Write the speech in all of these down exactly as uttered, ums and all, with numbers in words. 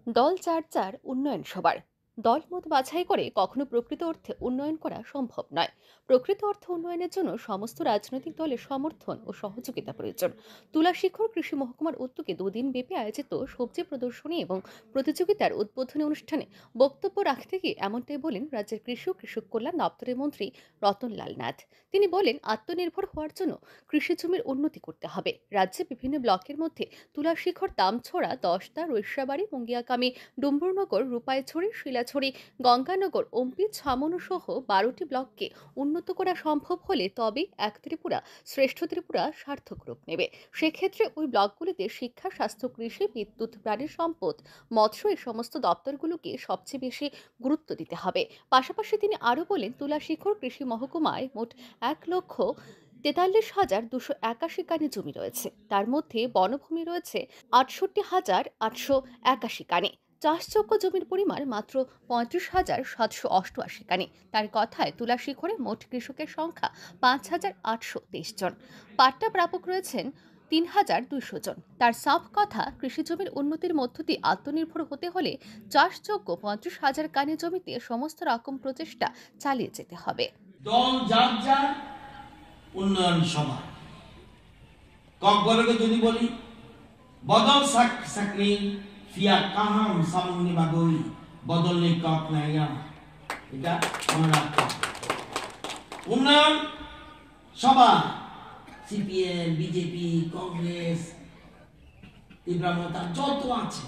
দল চর্চার উন্নয়ন সবার দলমত বাছাই করে কখনো প্রকৃত অর্থে উন্নয়ন করা সম্ভব নয়। প্রকৃত অর্থে উন্নয়নের জন্য সমস্ত রাজনৈতিক দলের সমর্থন ও সহযোগিতা প্রয়োজন। তুলাশিখর কৃষি মহকুমার উদ্যোগে দুদিন ব্যাপী আয়োজিত সবজি প্রদর্শনী এবং প্রতিযোগিতার উদ্বোধনী অনুষ্ঠানে বক্তব্য রাখতে গিয়ে এমনটাই বলেন রাজ্যের কৃষি ও কৃষক কল্যাণ দপ্তরের মন্ত্রী রতনলাল নাথ। তিনি বলেন, আত্মনির্ভর হওয়ার জন্য কৃষি জমির উন্নতি করতে হবে। রাজ্যে বিভিন্ন ব্লকের মধ্যে তুলাশিখর, দামছড়া, দশদা, রৈশ্যাবাড়ি, মুঙ্গিয়াকামি, ডুম্বুরনগর, রূপাইছড়ি, শিলাছড়ি, গঙ্গানগর, অম্পি, ছামনু সহ বারোটি ব্লককে উন্নত করা সম্ভব হলে তবেই এক ত্রিপুরা শ্রেষ্ঠ ত্রিপুরা সার্থক রূপ নেবে। সেক্ষেত্রে ওই ব্লকগুলিতে শিক্ষা, স্বাস্থ্য, কৃষি, বিদ্যুৎ, প্রাণী সম্পদ, মৎস্য এই সমস্ত দপ্তরগুলোকে সবচেয়ে বেশি গুরুত্ব দিতে হবে। পাশাপাশি তিনি আরও বলেন, তুলাশিখর কৃষি মহকুমায় মোট এক লক্ষ তেতাল্লিশ হাজার দুশো একাশি কানি জমি রয়েছে। তার মধ্যে বনভূমি রয়েছে আটষট্টি হাজার আটশো একাশি কানি। চাষযোগ্য জমির পরিমাণ মাত্র পঁয়ত্রিশ হাজার সাতশো অষ্টআশি কানি। তার কথায় তুলাশিখরে মোট কৃষকের সংখ্যা পাঁচ হাজার আটশো তেইশ জন। পাট্টা প্রাপক রয়েছেন তিন হাজার দুইশো জন। তার সাফ কথা, কৃষি জমির উন্নতির মধ্য দিয়ে আত্মনির্ভর হতে হলে চাষযোগ্য পঁয়ত্রিশ হাজার কানি জমিতে সমস্ত রকম প্রচেষ্টা চালিয়ে যেতে হবে। দল যার যার উন্নয়ন সভা ককবরকে যদি বলি বদল সাক সাকনি ফিয়া কাহাম সামনি বাগই বদল নেই কক নাইয়া, এটা মনে রাখতে হবে। উন্নয়ন সভা সিপিএম, বিজেপি, কংগ্রেস, তীব্রমতা যত আছে,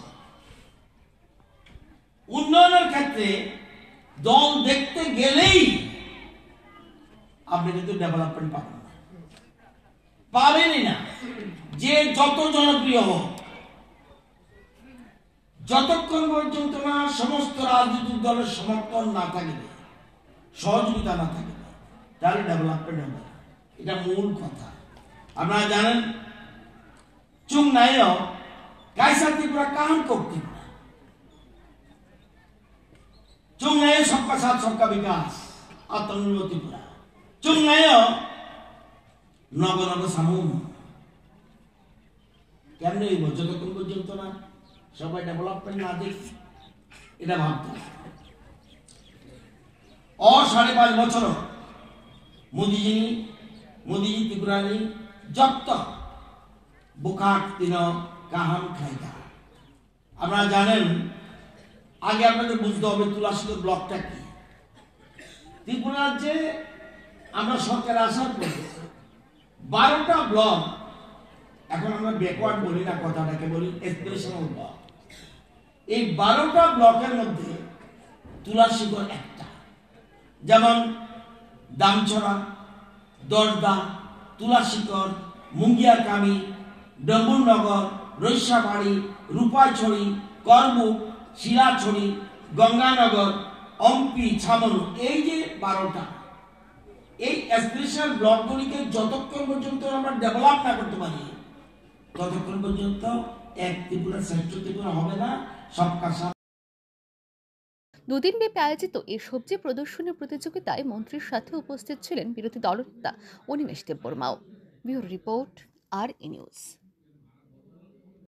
উন্নয়নের ক্ষেত্রে দল দেখতে গেলেই আপনি কিন্তু ডেভেলপমেন্ট পাবেন না, পাবেনই না। যে যত জনপ্রিয় হোক, যতক্ষণ পর্যন্ত না সমস্ত রাজনৈতিক দলের সমর্থন না থাকবে, সহযোগিতা না থাকবে, তাহলে ডেভেলপমেন্ট হবে না। এটা মূল কথা। আপনারা জানেন, চুং নাইও কাইসা ত্রিপুরা কাহান করতে চুং নাইও সবকা সাথ সবকা বিকাশ আত্মনির্ভর ত্রিপুরা চুং নাইও নগ নগ সামুন কেমন হইব যতক্ষণ পর্যন্ত না সবাই ডেভেলপমেন্ট না দেখ, এটা ভাবতে অ সাড়ে পাঁচ বছর মোদীজি মোদীজি ত্রিপুরানি যত বুখাট তিন কাহাম খাইতা। আপনারা জানেন, আগে আপনাদের বুঝতে হবে তুলাশিখর ব্লকটা কি। ত্রিপুরা রাজ্যে আমরা সরকার আসার পরে বারোটা ব্লক, এখন আমরা ব্যাকওয়ার্ড বলি না, কথাটাকে বলি এসপিরেশনাল ব্লক। এই বারোটা ব্লকের মধ্যে তুলাশিখর একটা, যেমন দামছড়া, দশদা, তুলাশিখর, মুঙ্গিয়াকামি, ডম্বুরনগর, রৈশ্যাবাড়ি, রূপাইছড়ি, করবুক, শিলাছড়ি, গঙ্গানগর, অম্পি, ছামনু, এই যে বারোটা, এই এসপিরেশনাল ব্লকগুলিকে যতক্ষণ পর্যন্ত আমরা ডেভেলপ না করতে পারি, ততক্ষণ পর্যন্ত এক ত্রিপুরা শ্রেষ্ঠ ত্রিপুরা হবে না। সবকা সাথ। দুদিন ব্যাপী আয়োজিত এই সবজি প্রদর্শনী প্রতিযোগিতায় মন্ত্রীর সাথে উপস্থিত ছিলেন বিরোধী দলনেতা অনিমেষ দেববর্মাও। Bureau report, R E news.